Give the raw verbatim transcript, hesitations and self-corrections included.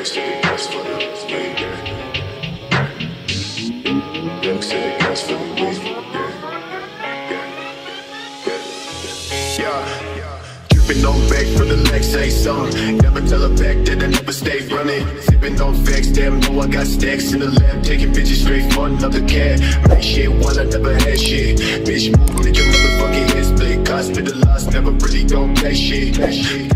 Young city gas for the weed, yeah. Young city gas for the weed, yeah. Yeah, yeah. Dripping on back for the legs, say something. Never tell her back that I never stay running. Sipping on facts, damn, know I got stacks in the lab. Taking bitches straight for another cat. Make shit while I never had shit. Bitch, move, make your motherfucking head split. Hospitalized, never really gon' pay shit.